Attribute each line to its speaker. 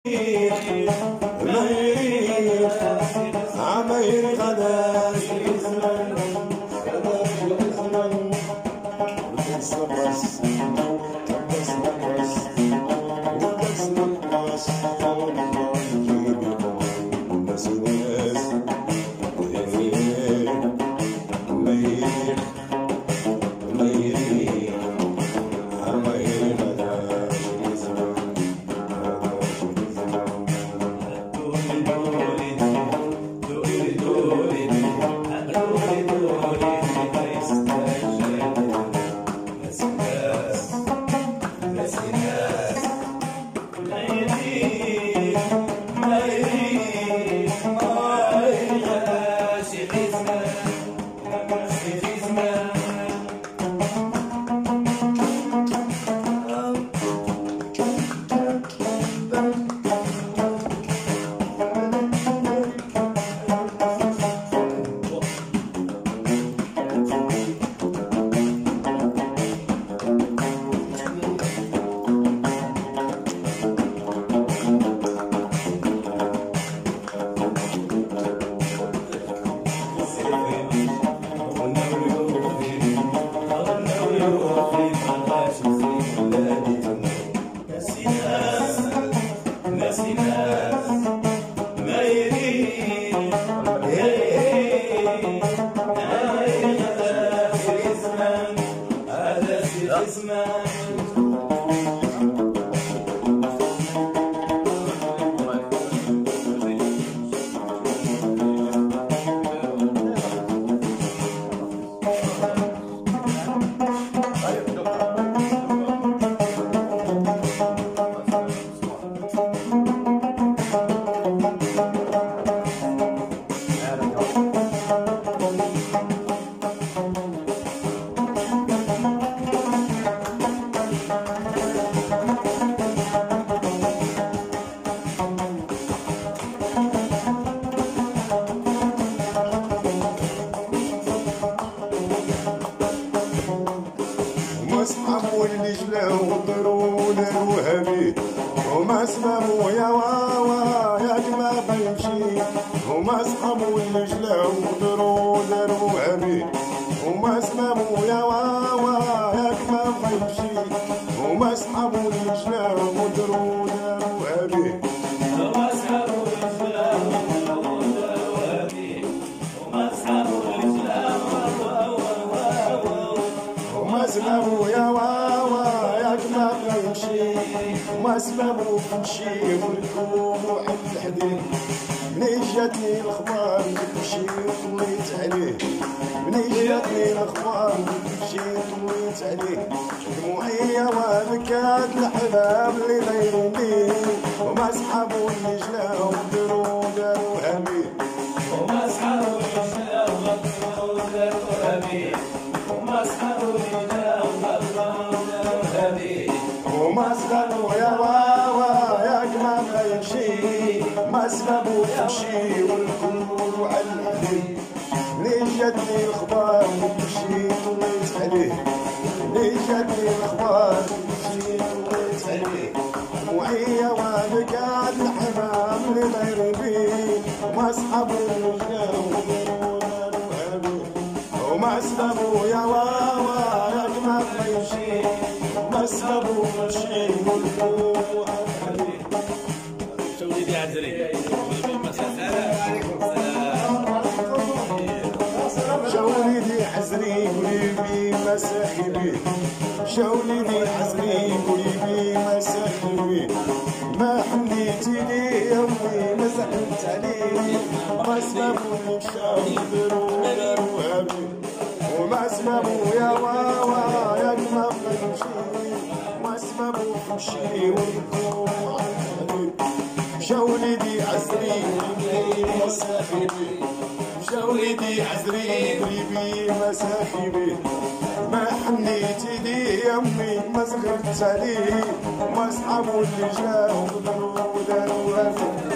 Speaker 1: أصحابو اللي جلاو ضروا داروها بيه هما سبابو يا واوا ياك ما بيمشي هما أصحابو اللي جلاو ضروا داروها بيه هما سبابو يا واوا ياك ما بيمشي هما أصحابو اللي جلاو ضروا داروها بيه
Speaker 2: هما أصحابو اللي جلاو ضروا داروها بيه هما أصحابو اللي جلاو
Speaker 1: هما سبابو يا واوا ياك ما بيمشي هما سبابو بنمشي ونركب وعند الحديد منين جاتني الأخبار نمشي وطليت عليه منين جاتني الأخبار نمشي وطليت عليه دموعي وبكات الأحباب اللي غيروني هما صحابو اللي جلاو داروها بيه
Speaker 2: هما أصحابو اللي جلاو داروها بيه هما أصحابو اللي جلاو داروها بيه
Speaker 1: هما صغارو يا واوا ياك ما يمشي ما سبابو تمشي والكل على الحديد منين جاتني الأخبار نمشي طليت عليه منين جاتني الأخبار نمشي طليت عليه دموعي وبكات الحمام اللي غير بيه ما صحابو اللي جلاو داروها بيه هما سبابو يا واوا ياك ما يمشي ما سبابو مشي والكل على الحديد
Speaker 2: شوليدي عزري
Speaker 1: شوليدي حزري قولي ما ساحبي شوليدي حزري قولي ما ساحبي ما حنيتي لي يومي ما زعلت عليه ما سبابو مشاو داروها بيه وما سبابو يا واوا ياك ما بنمشي ما سبابو تمشي والكل على الحديد شوليدي عزري قولي ما ساحبي شوليدي عزري قريبي ما ساحبي ما حنيتي لي يمي ما صغرت عليه ما صحابو اللي جاو داروها بيه